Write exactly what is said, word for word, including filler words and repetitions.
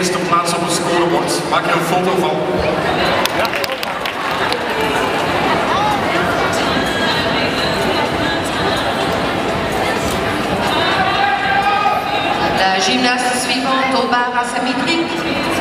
eerste plaats op het scorebord. Maak er een foto van. Ja. La gymnaste suivante au bar asymétrique.